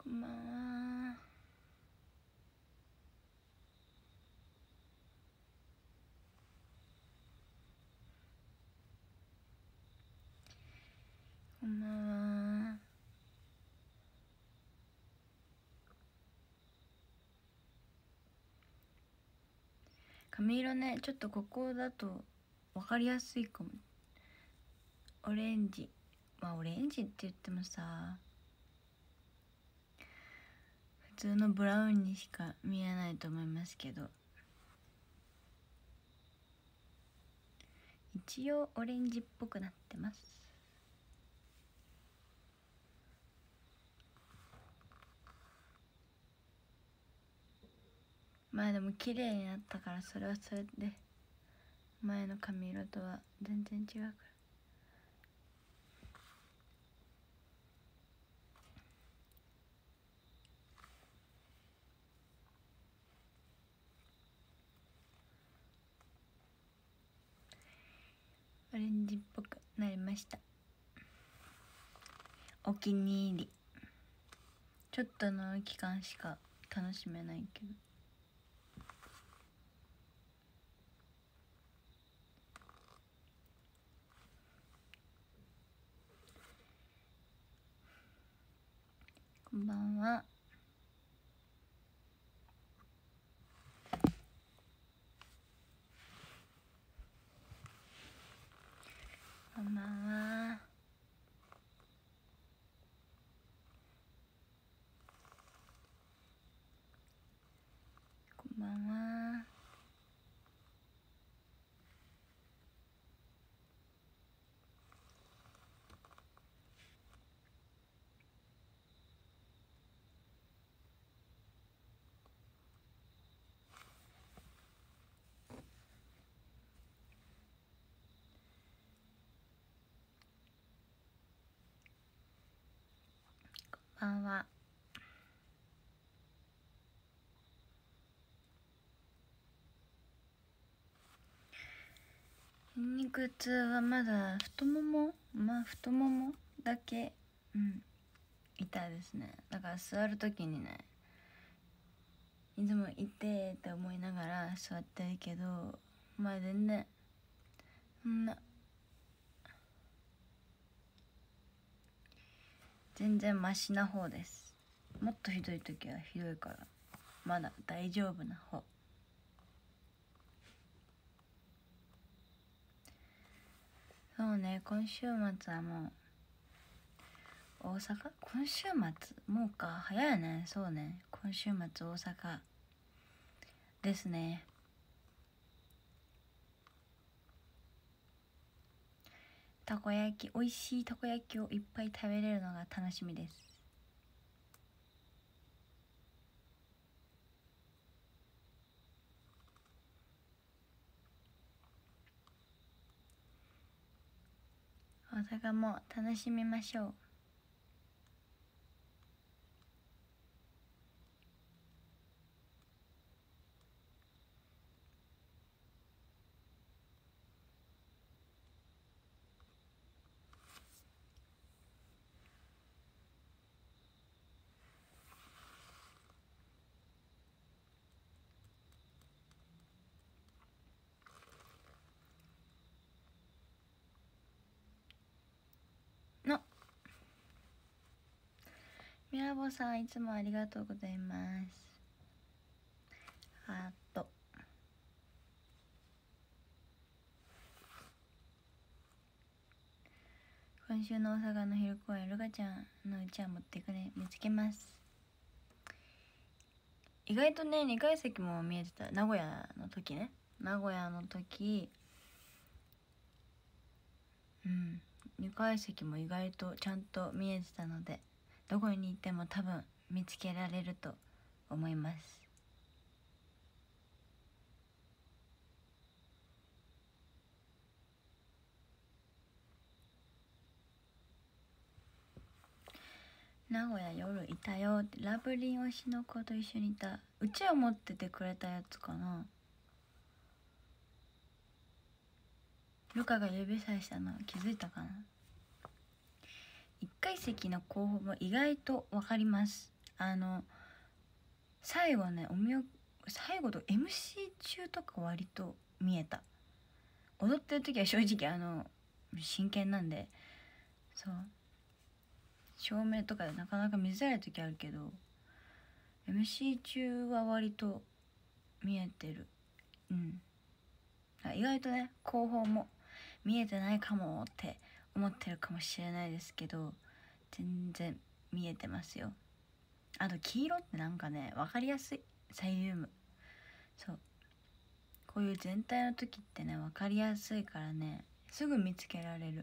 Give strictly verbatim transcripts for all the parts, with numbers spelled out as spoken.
こんばんは。こんばんは。髪色ね、ちょっとここだと分かりやすいかも。オレンジ、まあオレンジって言ってもさ、普通のブラウンにしか見えないと思いますけど、一応オレンジっぽくなってます。まあでも綺麗になったから、それはそれで前の髪色とは全然違うから。オレンジっぽくなりました。お気に入り。ちょっとの期間しか楽しめないけど。こんばんは。こんばんは。こんばんは。こんばんは。筋肉痛はまだ太ももまあ太ももだけうん痛いですね。だから座る時にね、いつも痛えって思いながら座ってるけど、まあ全然そんな全然マシな方です。もっとひどい時はひどいからまだ大丈夫な方。そうね、今週末はもう大阪、今週末もうか、早いね。そうね、今週末大阪ですね。たこ焼き、美味しいたこ焼きをいっぱい食べれるのが楽しみです。大阪も楽しみましょう。のみやぼさん、いつもありがとうございます。ハート。今週の大阪の昼公演、ルカちゃんのうちわ持ってくね。見つけます。意外とね、にかい席も見えてた。名古屋の時ね、名古屋の時うんにかい席も意外とちゃんと見えてたので、どこに行っても多分見つけられると思います。名古屋夜いたよって、ラブリン推しの子と一緒にいた。うちわ持っててくれたやつかな。ルカが指さしたの気づいたかな。いっかい席の候補も意外と分かります。 あの最後ねお見送最後と エムシー 中とか割と見えた。踊ってる時は正直あの真剣なんで、そう照明とかでなかなか見づらい時あるけど エムシー 中は割と見えてる。うん、意外とね後方も見えてないかもって思ってるかもしれないですけど、全然見えてますよ。あと黄色ってなんかね分かりやすい、サイリウム。そうこういう全体の時ってね分かりやすいからね、すぐ見つけられる。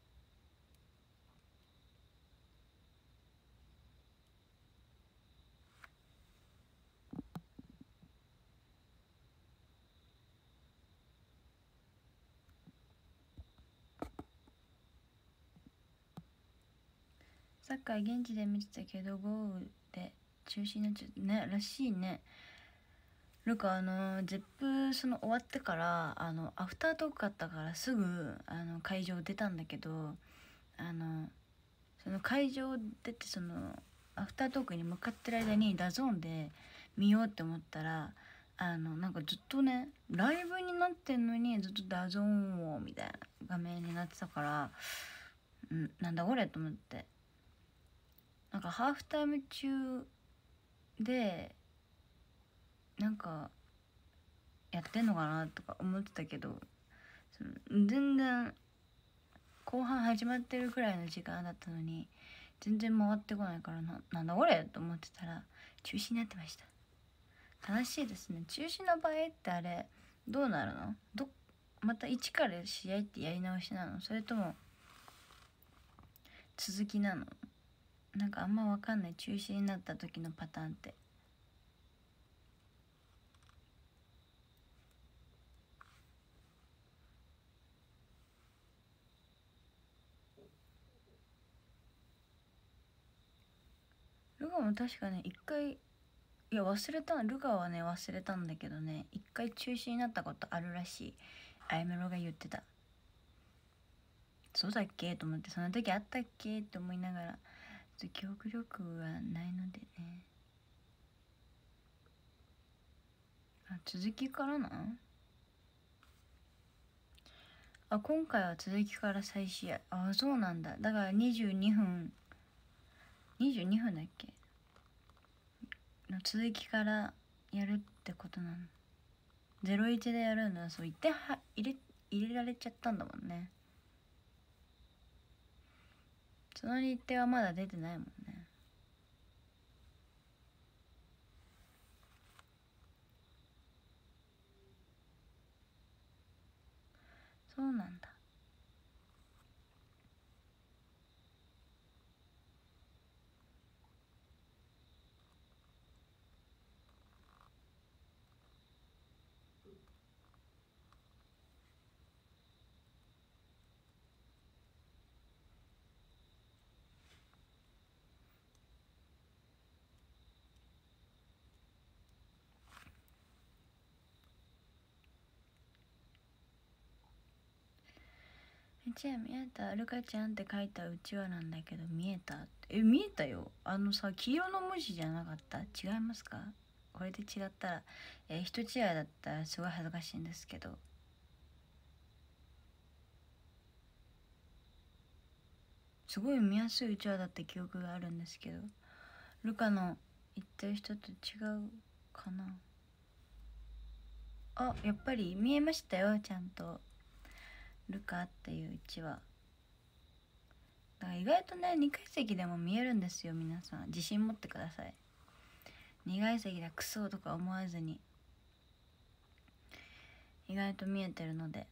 サッカー現地で見てたけど豪雨で中止になっちゃったねらしいね。ルカあのゼップその終わってからあのアフタートークあったからすぐあの会場出たんだけど、あのその会場出てそのアフタートークに向かってる間にダゾーンで見ようって思ったら、あのなんかずっとねライブになってんのにずっとダゾーンをみたいな画面になってたから、んなんだこれと思って、なんかハーフタイム中でなんかやってんのかなとか思ってたけど、その全然後半始まってるくらいの時間だったのに全然回ってこないから、ななんだこれと思ってたら中止になってました。悲しいですね。中止の場合ってあれどうなるの？どまた一から試合ってやり直しなの？それとも続きなの？なんかあんま分かんない、中止になった時のパターンって。ルカも確かね一回、いや忘れた、ルカはね忘れたんだけどね、一回中止になったことあるらしい。あやめろが言ってた。そうだっけと思って、その時あったっけって思いながら、ちょっと記憶力はないのでね。あ、続きからな。あ、今回は続きから再試合。あ、そうなんだ。だからにじゅうにふんにじゅうにふんだっけの続きからやるってことなの。ゼロイチでやるんだ。そう言っては入れ入れられちゃったんだもんね。その日程はまだ出てないもんね。そうなんだ。うちは見えた、ルカちゃんって書いたうちわなんだけど見えたって。え、見えたよ。あのさ、黄色の文字じゃなかった？違いますか？これで違ったら、えー、人違いだったらすごい恥ずかしいんですけど。すごい見やすいうちわだった記憶があるんですけど、ルカの言ってる人と違うかな。あ、やっぱり見えましたよ、ちゃんとルカっていううちわだから。意外とねにかい席でも見えるんですよ。皆さん自信持ってください。にかい席だクソとか思わずに意外と見えてるので。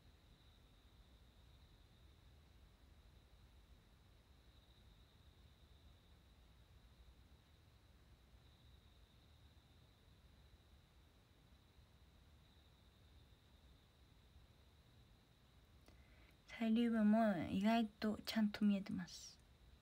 サイリウムも意外とちゃんと見えてます。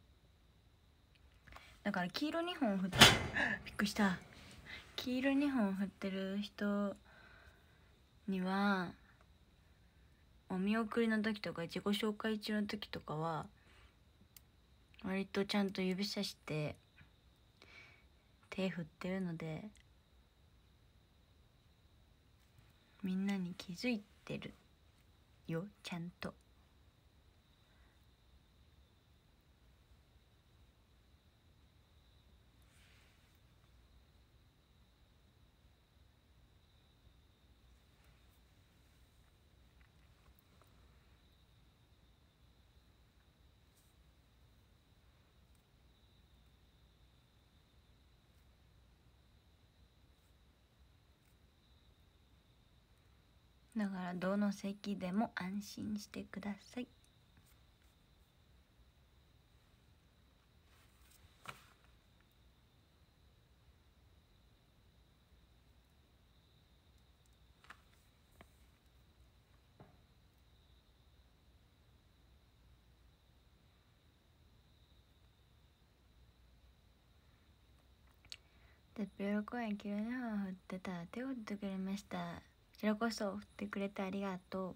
だから黄色にほん振ってびっくりした。黄色にほん振ってる人にはお見送りの時とか自己紹介中の時とかは割とちゃんと指さして手振ってるので、みんなに気づいてるよ、ちゃんと。だからどの席でも安心してください。でぴょろ公園急に雨降ってた、手を振ってくれました。こちらこそ振ってくれてありがと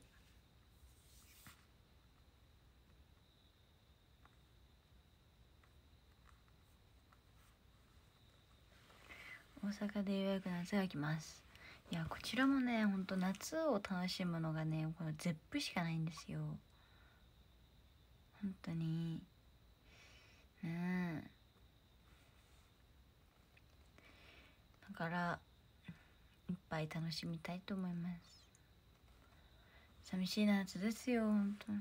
う。大阪でようやく夏が来ます。いや、こちらもね、ほんと夏を楽しむのがね、このゼップしかないんですよ。本当にねえ、だからいっぱい楽しみたいと思います。寂しい夏ですよ、本当に。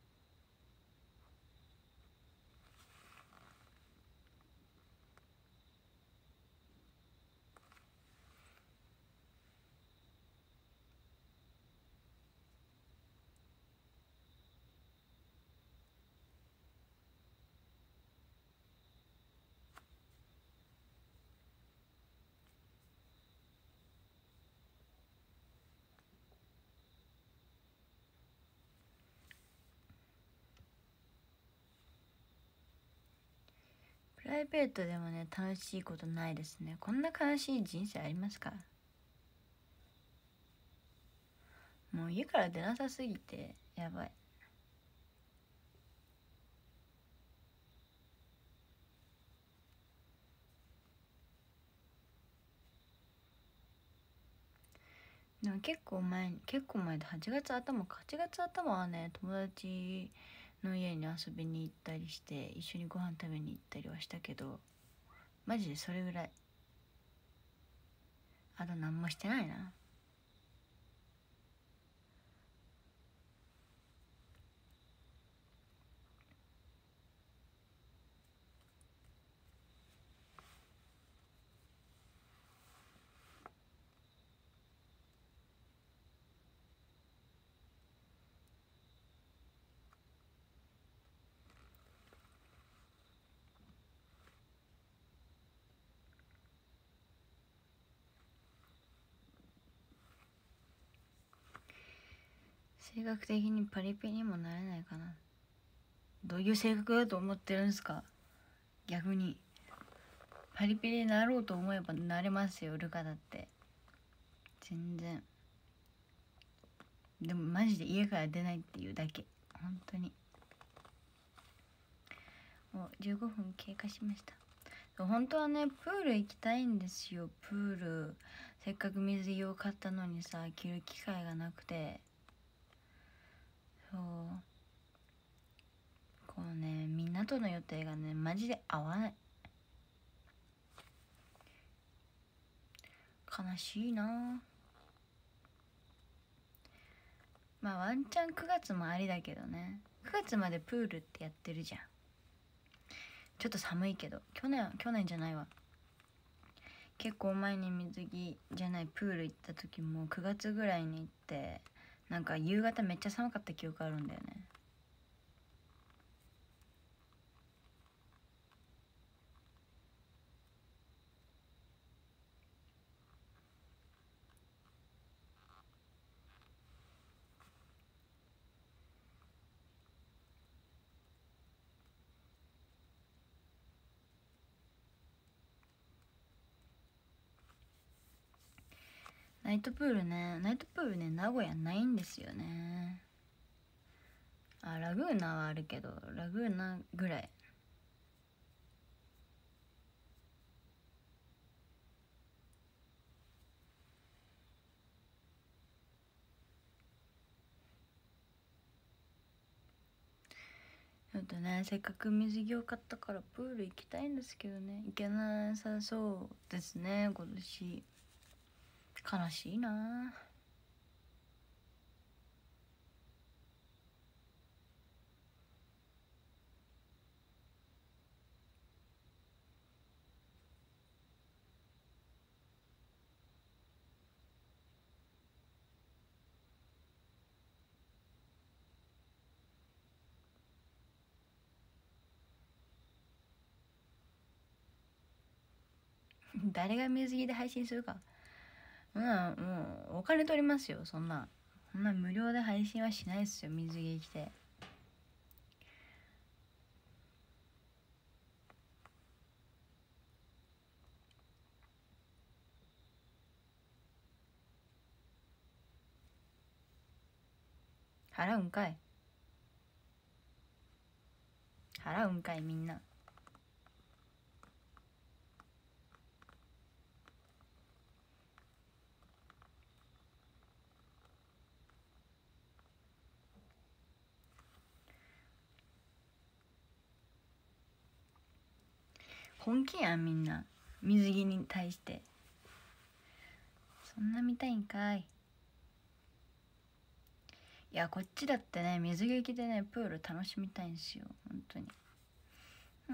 プライベートでもね、楽しいことないですね。こんな悲しい人生ありますか？もう家から出なさすぎてやばい。でも結構前に結構前ではちがつ頭かはちがつ頭はね、友達の家に遊びに行ったりして一緒にご飯食べに行ったりはしたけど、マジでそれぐらい。あと何もしてないな。性格的にパリピにもなれないかな。どういう性格だと思ってるんですか？逆にパリピになろうと思えばなれますよ、ルカだって。全然。でもマジで家から出ないっていうだけ。本当に。もうじゅうごふん経過しました。本当はね、プール行きたいんですよ。プールせっかく水着を買ったのにさ、着る機会がなくて。そう、このね、みんなとの予定がね、マジで合わない。悲しいな。まあワンチャンくがつもありだけどね。くがつまでプールってやってるじゃん。ちょっと寒いけど、去年去年じゃないわ、結構前に水着じゃないプール行った時もくがつぐらいに行って、なんか夕方めっちゃ寒かった記憶あるんだよね。ナイトプールね、ナイトプールね、名古屋ないんですよね。あ、ラグーナはあるけど、ラグーナぐらい。 ちょっとね、せっかく水着を買ったからプール行きたいんですけどね、行けなさそうですね今年。悲しいな。誰が水着で配信するか。うん、もうお金取りますよ、そんなそんな無料で配信はしないですよ、水着着て。払うんかい、払うんかいみんな。本気やんみんな、水着に対して。そんな見たいんかい。いやこっちだってね、水着着でねプール楽しみたいんですよ本当に。うん、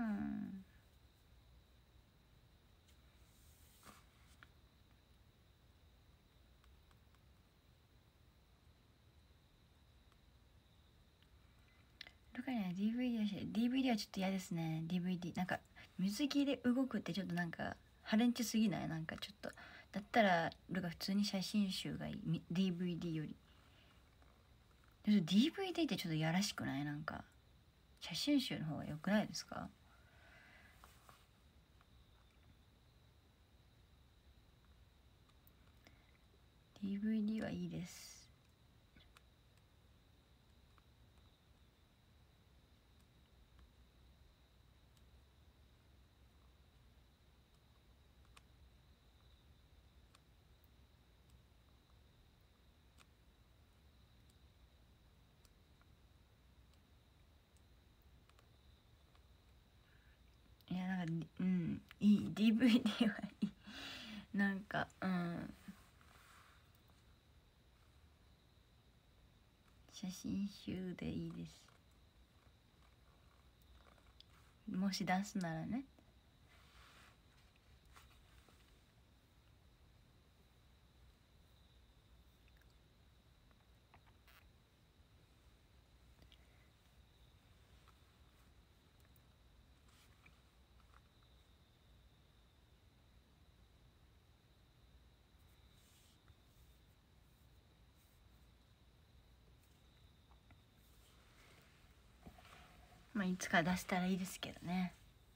どかには ディーブイディー し ディーブイディー はちょっと嫌ですね。 ディーブイディー なんか水着で動くってちょっとなんかハレンチすぎない？なんかちょっとだったらルカ普通に写真集がいい、 ディーブイディー より。でも ディーブイディー ってちょっとやらしくない？なんか写真集の方が良くないですか？ディーブイディー はいいです。いやなんかうんいい、 ディーブイディー はいい。なんかうん写真集でいいです、もし出すならね。まあいつか出せたらいいですけどね。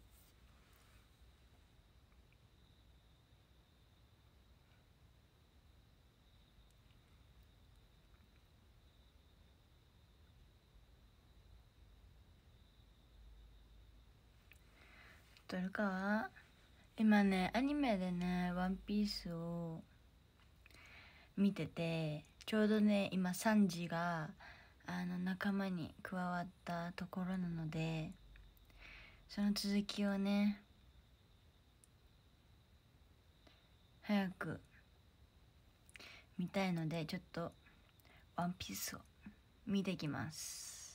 どれかは今ねアニメでねワンピースを見てて、ちょうどね今サンジがあの仲間に加わったところなので、その続きをね早く見たいので、ちょっとワンピースを見てきます。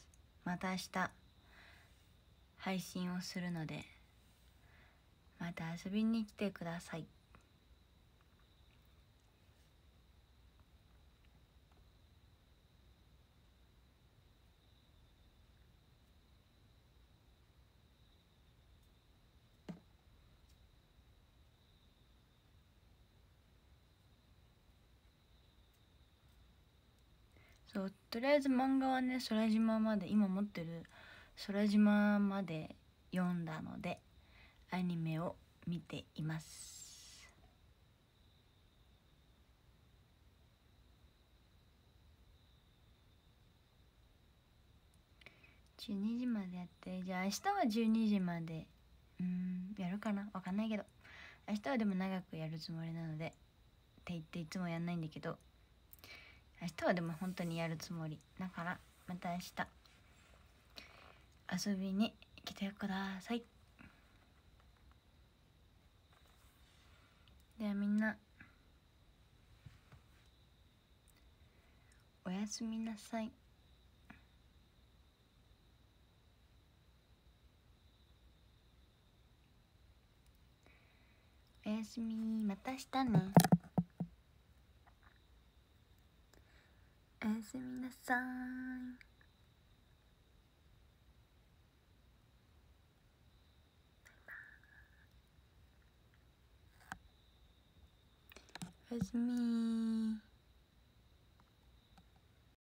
また明日配信をするので、また遊びに来てください。そう、とりあえず漫画はね空島まで、今持ってる空島まで読んだので、アニメを見ています。じゅうにじまでやって、じゃあ明日はじゅうにじまでうんやるかな、わかんないけど、明日はでも長くやるつもりなので、って言っていつもやんないんだけど、明日はでも本当にやるつもりだから、また明日遊びに来てください。ではみんなおやすみなさい。おやすみ、また明日ね。おやすみなさい。おやすみ。